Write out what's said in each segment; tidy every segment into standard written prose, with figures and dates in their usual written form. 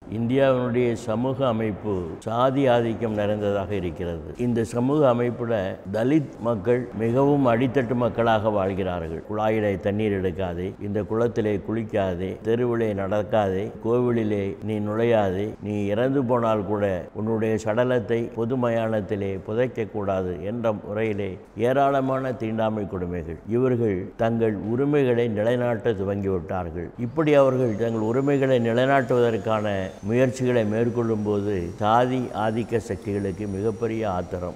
இந்தியாவினுடைய சமூக அமைப்பு சாதி ஆதிக்கம் நிறைந்ததாக இருக்கிறது. இந்த சமூக அமைப்புல தலித் மக்கள் மிகவும் அடித்தட்டு மக்களாக வாழ்கிறார்கள். குழாயிலே தண்ணீர் எடுக்காதே, இந்த குளத்திலே குளிக்காதே, தெருவிலே நடக்காதே, கோவிலிலே நீ நுழையாதே, நீ இறந்து போனால் கூட உன்னுடைய சடலத்தை பொது மயானத்திலே புதைக்க கூடாது என்ற முறையிலே ஏராளமான தீண்டாமை கொடுமைகள். இவர்கள் தங்கள் உரிமைகளை நிலைநாட்ட துவங்கிவிட்டார்கள். இப்படி அவர்கள் தங்கள் உரிமைகளை நிலைநாட்டுவதற்கான முயற்சிகளை மேற்கொள்ளும் போது சாதி ஆதிக்க சக்திகளுக்கு மிகப்பெரிய ஆத்திரம்.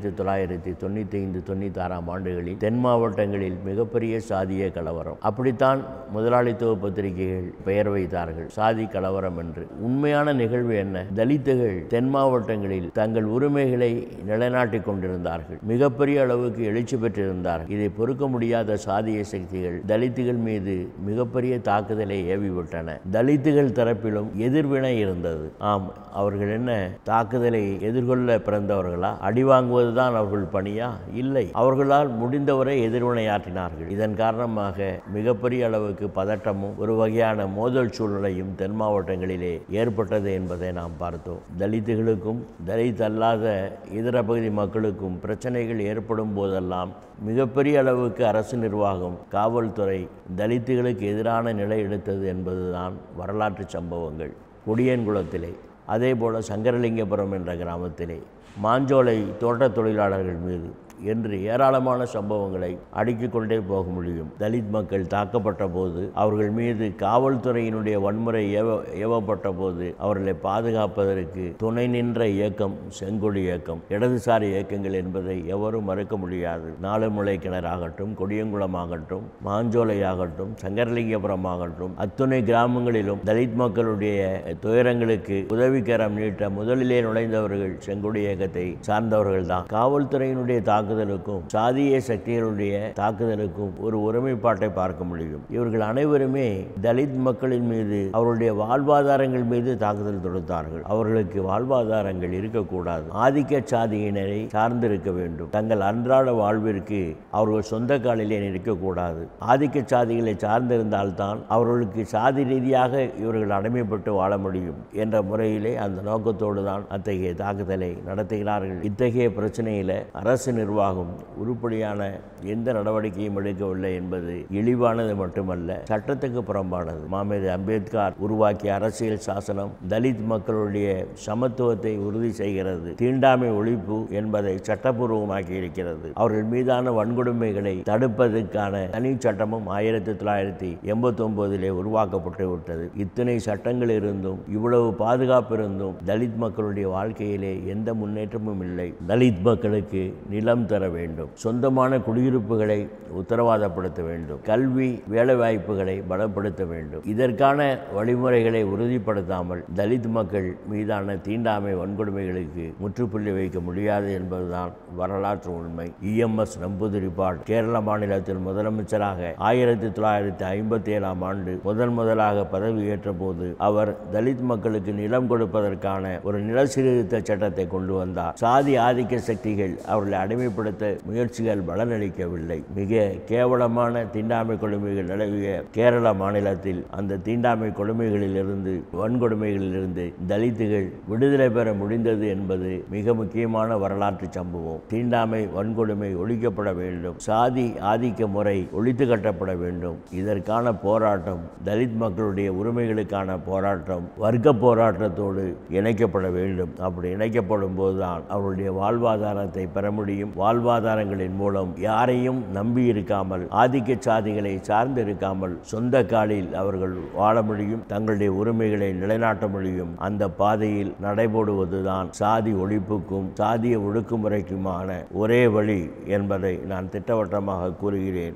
1995-96 ஆண்டுகளில் தென் மாவட்டங்களில் மிகப்பெரிய சாதிய கலவரம். அப்படித்தான் முதலாளித்துவ பத்திரிகைகள் பெயர் வைத்தார்கள், சாதி கலவரம் என்று. உண்மையான நிகழ்வு என்ன? தலித்துகள் தென் மாவட்டங்களில் தங்கள் உரிமைகளை நிலைநாட்டிக் கொண்டிருந்தார்கள். மிகப்பெரிய அளவுக்கு எழுச்சி பெற்றிருந்தார்கள். இதை பொறுக்க முடியாத சாதிய சக்திகள் தலித்துகள் மீது மிகப்பெரிய தாக்குதலை ஏவிவிட்டன. தலித்துகள் தரப்பிலும் எதிர்வினை இருந்தது. ஆம், அவர்கள் என்ன தாக்குதலை எதிர்கொள்ள பிறந்தவர்களா? அடி வாங்குவதுதான் அவர்கள் பணியா? இல்லை, அவர்களால் முடிந்தவரை எதிர்வினையாற்றினார்கள். இதன் காரணமாக மிகப்பெரிய அளவுக்கு பதட்டமும் ஒரு வகையான மோதல் சூழ்நிலையும் தென் மாவட்டங்களிலே ஏற்பட்டது என்பதை நாம் பார்த்தோம். தலித்துகளுக்கும் தலித் அல்லாத இதர பகுதி மக்களுக்கும் பிரச்சனைகள் ஏற்படும் போதெல்லாம் மிகப்பெரிய அளவுக்கு அரசு நிர்வாகம், காவல்துறை தலித்துகளுக்கு எதிரான நிலை எடுத்தது என்பதுதான் வரலாற்று சம்பவங்கள். கொடியன்குளத்திலே, அதே போல சங்கரலிங்கபுரம் என்ற கிராமத்திலே, மாஞ்சோலை தோட்ட தொழிலாளர்கள் மீது என்று ஏராளமான சம்பவங்களை அடுக்கிக் கொண்டே போக முடியும். தலித் மக்கள் தாக்கப்பட்ட போது, அவர்கள் மீது காவல்துறையினுடைய வன்முறை ஏவப்பட்ட போது அவர்களை பாதுகாப்பதற்கு துணை நின்ற இயக்கம் செங்கொடி இயக்கம். இடதுசாரி இயக்கங்கள் என்பதை எவரும் மறுக்க முடியாது. நாலுமுலை கிணறாகட்டும், கொடியங்குளம் ஆகட்டும், மாஞ்சோலை ஆகட்டும், சங்கரலிங்கபுரம் ஆகட்டும், அத்துணை கிராமங்களிலும் தலித் மக்களுடைய துயரங்களுக்கு உதவிக்கரம் நீட்ட முதலிலே நுழைந்தவர்கள் செங்கொடி இயக்கத்தை சார்ந்தவர்கள் தான். காவல்துறையினுடைய தாக்குதலுக்கும் சாதிய சக்திகளுடைய தாக்குதலுக்கும் ஒரு ஒருமைப்பாட்டை பார்க்க முடியும். இவர்கள் அனைவருமே தலித் மக்களின் மீது, அவருடைய வாழ்வாதாரங்கள் மீது தாக்குதல் தொடுத்தார்கள். அவர்களுக்கு வாழ்வாதாரங்கள் இருக்கக்கூடாது. ஆதிக்க சாதியினரை சார்ந்திருக்க வேண்டும். தங்கள் அன்றாட வாழ்விற்கு அவர்கள் சொந்த காலிலே நிற்கக்கூடாது. ஆதிக்க சாதிகளை சார்ந்திருந்தால்தான் அவர்களுக்கு சாதி ரீதியாக இவர்கள் அடிமைப்பட்டு வாழ முடியும் என்ற முறையிலே அந்த நோக்கத்தோடு தான் அத்தகைய தாக்குதலை நடத்துகிறார்கள். இத்தகைய பிரச்சனையில அரசு நிர்வாகம் உருப்படியான எந்த நடவடிக்கையும் எடுக்கவில்லை என்பது இழிவானது மட்டுமல்ல, சட்டத்துக்கு புறம்பானது. மாமேதை அம்பேத்கர் உருவாக்கிய அரசியல் சாசனம் தலித் மக்களுடைய சமத்துவத்தை உறுதி செய்கிறது. தீண்டாமை ஒழிப்பு என்பதை சட்டப்பூர்வமாக்கி இருக்கிறது. அவர்கள் மீதான வன்கொடுமைகளை தடுப்பதற்கான தனி சட்டமும் 1989 உருவாக்கப்பட்டு விட்டது. இத்தனை சட்டங்கள் இருந்தும், இவ்வளவு பாதுகாப்பு இருந்தும் தலித் மக்களுடைய வாழ்க்கையிலே எந்த முன்னேற்றமும் இல்லை. தலித் மக்களுக்கு நிலம் தர வேண்டும், சொந்தமான குடியிருப்புகளை உத்தரவாதப்படுத்த வேண்டும், கல்வி வேலை வாய்ப்புகளை பலப்படுத்த வேண்டும். இதற்கான வழிமுறைகளை உறுதிப்படுத்தாமல் தலித் மக்கள் மீதான தீண்டாமை வன்கொடுமைகளுக்கு முற்றுப்புள்ளி வைக்க முடியாது என்பதுதான் வரலாற்று உண்மை. EMS நம்பூதிரிப்பாட் கேரள மாநிலத்தில் முதலமைச்சராக 1957 ஆண்டு முதலாக பதவியேற்ற போது அவர் தலித் மக்களுக்கு நிலம் கொடுப்பதற்கான ஒரு நில சீர்திருத்த சட்டத்தை கொண்டு வந்தார். சாதி ஆதிக்க சக்திகள் அவர்களை அடிமைப்படுத்த முயற்சிகள் பலனளிக்கவில்லை. மிக கேவலமான தீண்டாமை கொடுமைகள் நிலவிய கேரள மாநிலத்தில் அந்த தீண்டாமை கொடுமைகளிலிருந்து, வன்கொடுமைகளிலிருந்து தலித்துகள் விடுதலை பெற முடிந்தது என்பது மிக முக்கியமான வரலாற்று சம்பவம். தீண்டாமை வன்கொடுமை ஒழிக்கப்பட வேண்டும். சாதி ஆதிக்க முறை ஒழித்து கட்டப்பட வேண்டும். இதற்கான போராட்டம், தலித் மக்களுடைய உரிமைகளுக்கான போராட்டம் வர்க்க போராட்டத்தோடு இணைக்கப்பட வேண்டும். அப்படி இணைக்கப்படும் போதுதான் அவருடைய வாழ்வாதாரத்தை பெற முடியும். வாழ்வாதாரங்களின் மூலம் யாரையும் நம்பி இருக்காமல், ஆதிக்க சாதிகளை சார்ந்து இருக்காமல் சொந்த காலில் அவர்கள் வாழ முடியும். தங்களுடைய உரிமைகளை நிலைநாட்ட முடியும். அந்த பாதையில் நடைபோடுவதுதான் சாதி ஒழிப்புக்கும் சாதிய ஒடுக்குமுறைக்குமான ஒரே வழி என்பதை நான் திட்டவட்டமாக கூறுகிறேன்.